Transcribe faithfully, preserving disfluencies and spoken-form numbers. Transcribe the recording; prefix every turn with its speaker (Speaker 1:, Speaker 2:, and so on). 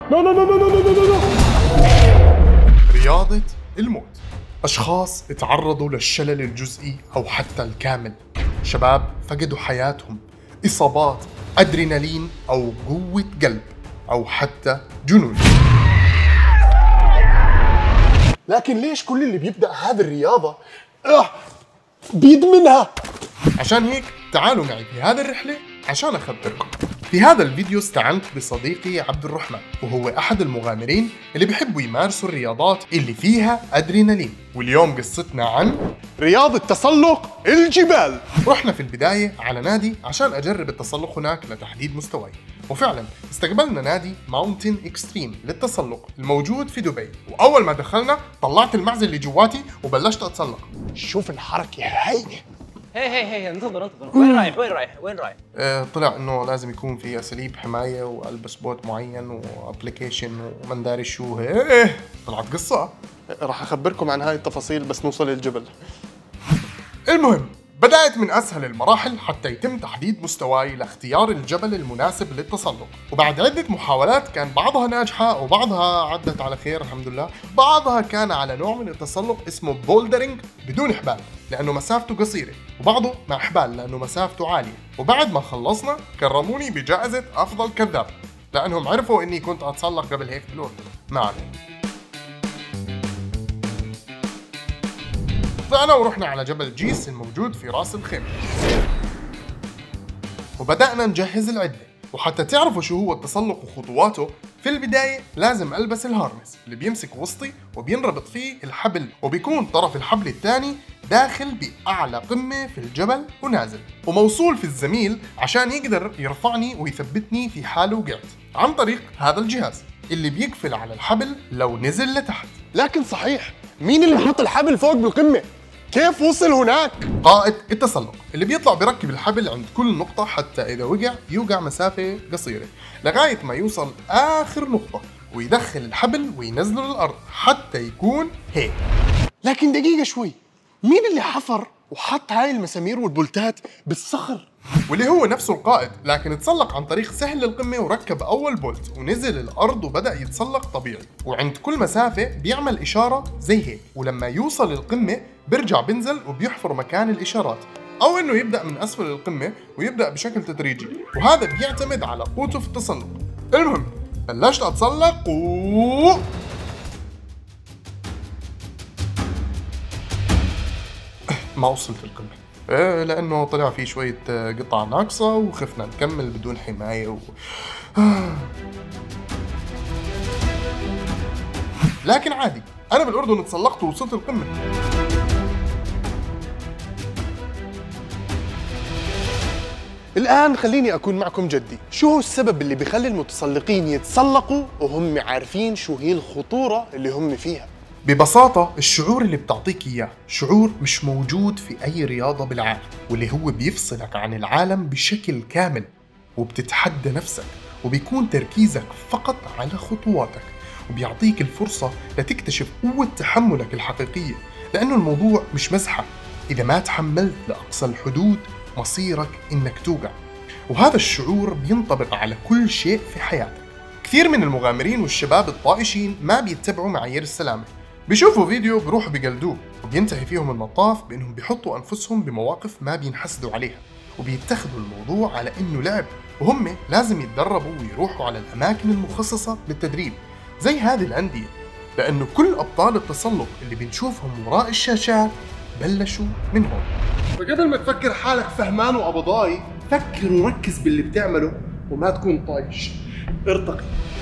Speaker 1: لا لا لا لا لا لا لا. رياضة الموت. أشخاص تعرضوا للشلل الجزئي أو حتى الكامل، شباب فقدوا حياتهم، إصابات، أدرينالين أو قوة قلب أو حتى جنون. لكن ليش كل اللي بيبدأ هذه الرياضة آه بيدمنها؟ عشان هيك تعالوا معي في هذه الرحلة عشان أخبركم. في هذا الفيديو استعنت بصديقي عبد الرحمن، وهو أحد المغامرين اللي بيحبوا يمارسوا الرياضات اللي فيها أدرينالين. واليوم قصتنا عن رياضة تسلق الجبال. رحنا في البداية على نادي عشان أجرب التسلق هناك لتحديد مستواي، وفعلا استقبلنا نادي ماونتن اكستريم للتسلق الموجود في دبي. وأول ما دخلنا طلعت المعزة اللي جواتي وبلشت أتسلق. شوف الحركة هاي.
Speaker 2: هي هي هي انتظر انتظر وين رايح وين رايح وين رايح؟
Speaker 1: آه طلع انه لازم يكون في اساليب حمايه والبس بوت معين وابلكيشن ومن داري شو هيه. طلعت قصه. راح اخبركم عن هاي التفاصيل بس نوصل للجبل. المهم بدأت من أسهل المراحل حتى يتم تحديد مستواي لاختيار الجبل المناسب للتسلق، وبعد عدة محاولات كان بعضها ناجحة وبعضها عدت على خير الحمد لله. بعضها كان على نوع من التسلق اسمه بولدرينج بدون حبال لأنه مسافته قصيرة، وبعضه مع حبال لأنه مسافته عالية. وبعد ما خلصنا كرموني بجائزة أفضل كذاب لأنهم عرفوا إني كنت أتسلق قبل هيك بالأردن. ما عليه. طلعنا ورحنا على جبل جيس الموجود في راس الخيمة، وبدأنا نجهز العدة. وحتى تعرفوا شو هو التسلق وخطواته، في البداية لازم ألبس الهارنس اللي بيمسك وسطي وبينربط فيه الحبل، وبيكون طرف الحبل الثاني داخل بأعلى قمة في الجبل ونازل، وموصول في الزميل عشان يقدر يرفعني ويثبتني في حال وقعت عن طريق هذا الجهاز اللي بيقفل على الحبل لو نزل لتحت. لكن صحيح، مين اللي حط الحبل فوق بالقمة؟ كيف وصل هناك؟ قائد التسلق اللي بيطلع بركب الحبل عند كل نقطة حتى إذا وقع يوقع مسافة قصيرة لغاية ما يوصل آخر نقطة ويدخل الحبل وينزله للأرض حتى يكون هيك. لكن دقيقة شوي، مين اللي حفر وحط هاي المسامير والبولتات بالصخر؟ واللي هو نفسه القائد، لكن تسلق عن طريق سهل القمة وركب أول بولت ونزل الأرض وبدأ يتسلق طبيعي، وعند كل مسافة بيعمل إشارة زي هيك، ولما يوصل القمة بيرجع بنزل وبيحفر مكان الإشارات، أو إنه يبدأ من أسفل القمة ويبدأ بشكل تدريجي، وهذا بيعتمد على قوته في التسلق. المهم بلشت أتسلق و ما وصلت القمة. إيه لأنه طلع في شوية قطع ناقصة وخفنا نكمل بدون حماية و... لكن عادي، أنا بالأردن تسلقت ووصلت القمة. الآن خليني أكون معكم جدي، شو هو السبب اللي بيخلي المتسلقين يتسلقوا وهم عارفين شو هي الخطورة اللي هم فيها؟ ببساطة الشعور اللي بتعطيك إياه شعور مش موجود في أي رياضة بالعالم، واللي هو بيفصلك عن العالم بشكل كامل، وبتتحدى نفسك وبيكون تركيزك فقط على خطواتك، وبيعطيك الفرصة لتكتشف قوة تحملك الحقيقية، لأنه الموضوع مش مزحة. إذا ما تحملت لأقصى الحدود مصيرك إنك توقع، وهذا الشعور بينطبق على كل شيء في حياتك. كثير من المغامرين والشباب الطائشين ما بيتبعوا معايير السلامة، بيشوفوا فيديو بروحوا بقلدوه، وبينتهي فيهم المطاف بأنهم بيحطوا أنفسهم بمواقف ما بينحسدوا عليها، وبيتخذوا الموضوع على إنه لعب، وهم لازم يتدربوا ويروحوا على الأماكن المخصصة للتدريب زي هذه الأندية، لأنه كل أبطال التسلق اللي بنشوفهم وراء الشاشات بلشوا من هون. فقبل ما تفكر حالك فهمان وقبضاي، فكر وركز باللي بتعمله وما تكون طايش. ارتقي.